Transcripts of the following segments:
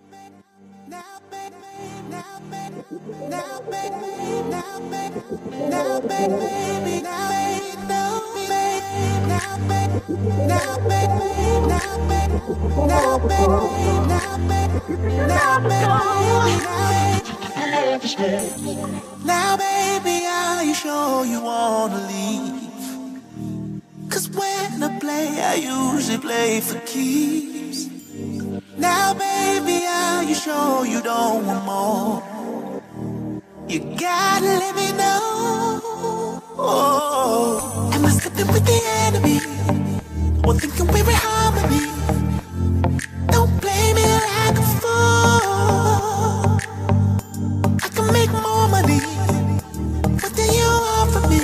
Now, baby, are you sure you wanna leave? 'Cause when I play, I usually play for keeps. Now, baby, are you sure you don't want more? You gotta let me know. Oh, am I slipping with the enemy? Or thinking we're in harmony? Don't play me like a fool. I can make more money. What do you offer me?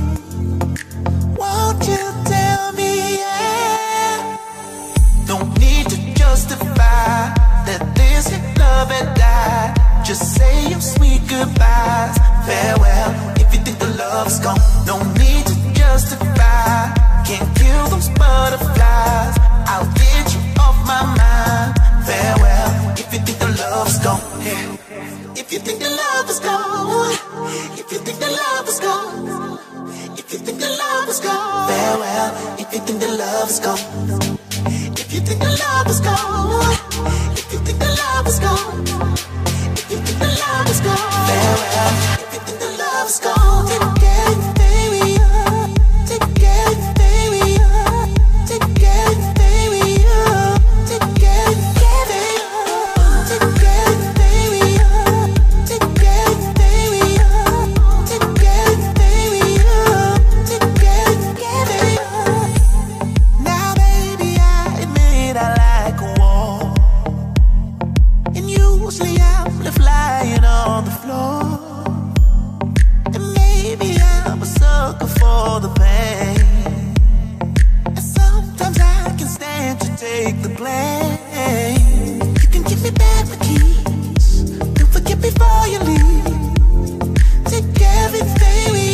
Won't you tell me, yeah? Don't need to justify that this love had died. Just say your sweet goodbyes. Farewell, if you think the love's gone. Don't need to justify. Can't kill those butterflies. I'll get you off my mind. Farewell, if you think the love's gone. Yeah. If you think the love is gone. If you think the love is gone. If you think the love is gone. Farewell, if you think the love is gone. If you think the love is gone. If you think the love is gone. If you think the love is gone. Farewell, if you think the love is gone. Take care of your baby. Take care of your baby. Take care of your baby. Take care of your baby. Take care of your baby. Take care of your baby. Take care of your baby. Take care of your baby. Now, baby, I admit I like a war. And usually I'm left lying on the floor. And maybe I'm a sucker for the pain. And sometimes I can stand to take the blame. You can give me back my keys. Don't forget before you leave. Take care of it, baby.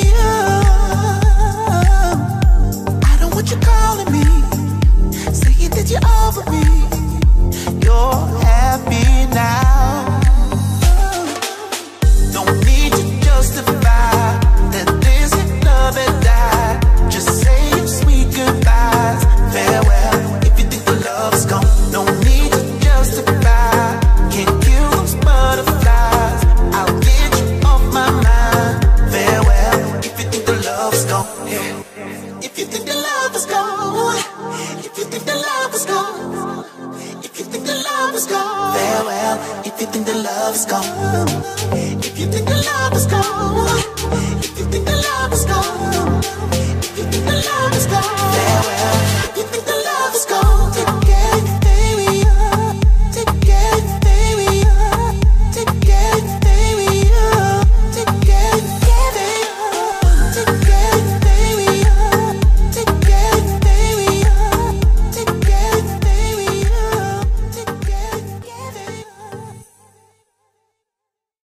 I don't want you calling me, saying that you're over me. You're happy now. Don't need to justify that this love had died. Just say your sweet goodbyes. Farewell, if you think the love's gone. Don't need to justify. Can't kill those butterflies. I'll get you off my mind. Farewell, if you think the love's gone. Yeah. If you think the love is gone. If you think the love is gone. If you think the love is gone. Farewell, if you think the love is gone. If you think the love is gone. If you think the love is gone.